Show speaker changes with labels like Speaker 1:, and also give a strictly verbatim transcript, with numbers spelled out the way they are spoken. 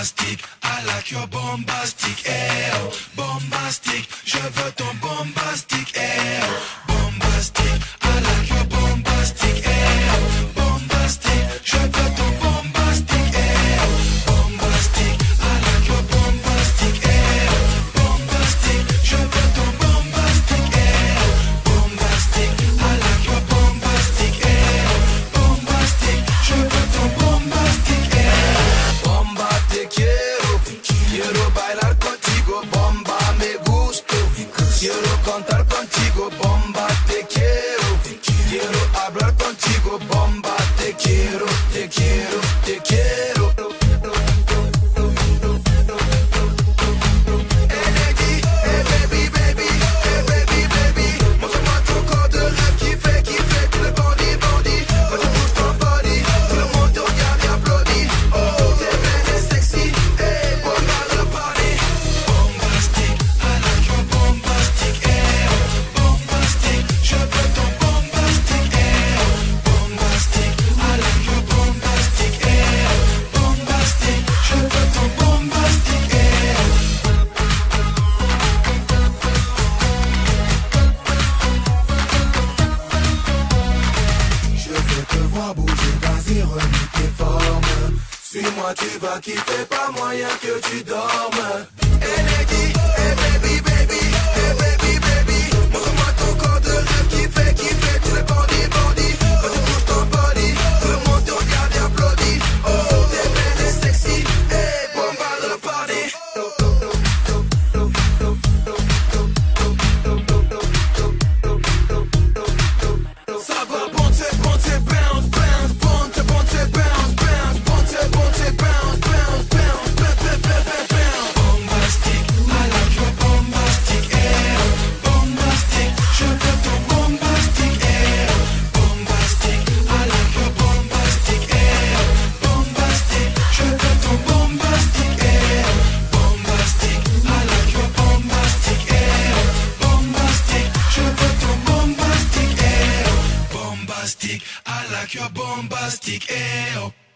Speaker 1: bombastic, I like your bombastic, eh oh. Bombastic, je veux ton bombastic, eh oh. Bombastic, I like your bombastic, eh oh. Bombastic, je veux ton bombastic, eh oh. Bombastic, I like your bombastic, eh oh. Bombastic, je veux ton bombastic, eh oh. Bombastic, I like your bombastic, eh oh. Bombastic, je veux ton bombastic, eh oh. Bomba te quiero, quiero bailar contigo, bomba me gusto, quiero cantar contigo, bomba te quiero, quiero hablar contigo, bomba te quiero, te quiero, te quiero. Suis-moi, tu vas kiffer, pas moyen que tu dormes. Hey lady, hey baby, baby, hey baby, baby. Montre-moi ton corps de rêve qui fait, qui fait tous les bandits, bandits. Quand tu bouges ton body, tout le monde te regarde et applaudit. Oh, t'es belle et sexy, hey, bomba le party. Ça va, ponte, ponte, bounce, bounce, ponte, ponte, bounce, bounce, ponte, ponte, bounce, bounce, bounce, bounce, bounce, bounce. Bombastic, I like your bombastic, eh oh. Bombastic, je veux ton bombastic, eh oh. Bombastic, I like your bombastic, eh oh. Bombastic, je veux ton bombastic, eh oh. Bombastic, I like your bombastic, eh oh. Bombastic, je veux ton bombastic, eh oh. Bombastic, I like your bombastic, eh oh.